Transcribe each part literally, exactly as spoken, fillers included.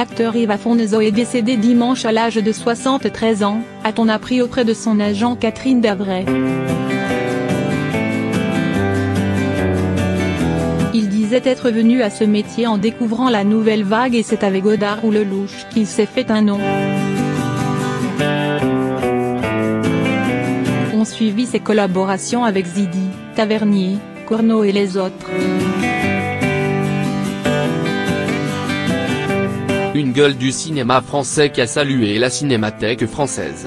L'acteur Yves Afonso est décédé dimanche à l'âge de soixante-treize ans, a-t-on appris auprès de son agent Catherine Davray. Il disait être venu à ce métier en découvrant la nouvelle vague et c'est avec Godard ou Lelouch qu'il s'est fait un nom. On suivit ses collaborations avec Zidi, Tavernier, Corneau et les autres. Une gueule du cinéma français qui a salué la Cinémathèque française.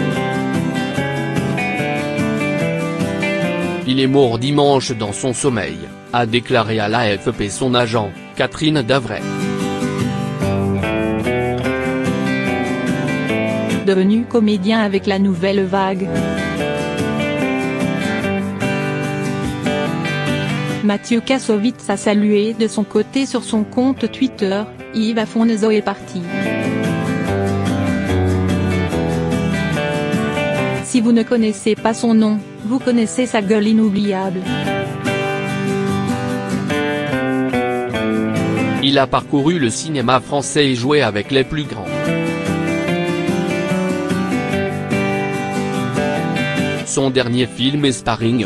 Il est mort dimanche dans son sommeil, a déclaré à l'A F P son agent, Catherine Davray. Devenu comédien avec la nouvelle vague. Mathieu Kassovitz a salué de son côté sur son compte Twitter, Yves Afonso est parti. Si vous ne connaissez pas son nom, vous connaissez sa gueule inoubliable. Il a parcouru le cinéma français et joué avec les plus grands. Son dernier film est Sparring.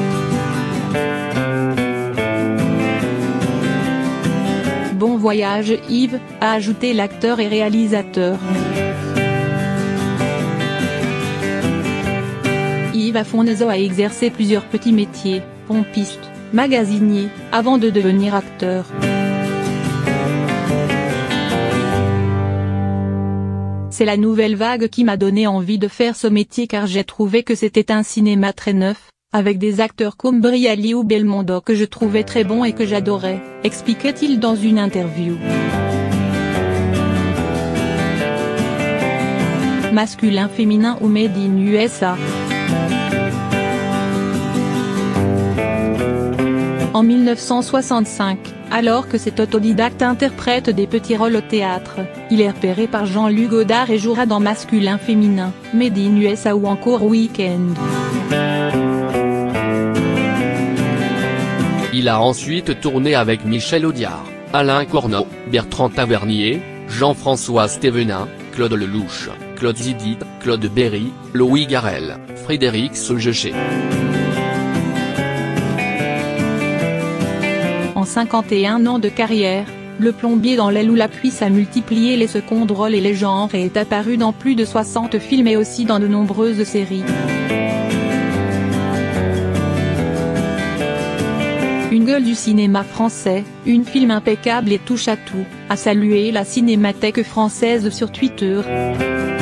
Bon voyage Yves, a ajouté l'acteur et réalisateur. Yves Afonso a exercé plusieurs petits métiers, pompiste, magasinier, avant de devenir acteur. C'est la nouvelle vague qui m'a donné envie de faire ce métier car j'ai trouvé que c'était un cinéma très neuf, avec des acteurs comme Brialy ou Belmondo que je trouvais très bons et que j'adorais, expliquait-il dans une interview. Masculin, féminin ou made in U S A. En mille neuf cent soixante-cinq, alors que cet autodidacte interprète des petits rôles au théâtre, il est repéré par Jean-Luc Godard et jouera dans Masculin, féminin, Made in U S A ou encore Weekend. Il a ensuite tourné avec Michel Audiard, Alain Corneau, Bertrand Tavernier, Jean-François Stévenin, Claude Lelouch, Claude Zidi, Claude Berry, Louis Garrel, Frédéric Saugeché. En cinquante et un ans de carrière, le plombier dans l'aile ou la cuisse a multiplié les seconds rôles et les genres et est apparu dans plus de soixante films et aussi dans de nombreuses séries. Une gueule du cinéma français, une film impeccable et touche à tout, a salué la Cinémathèque française sur Twitter.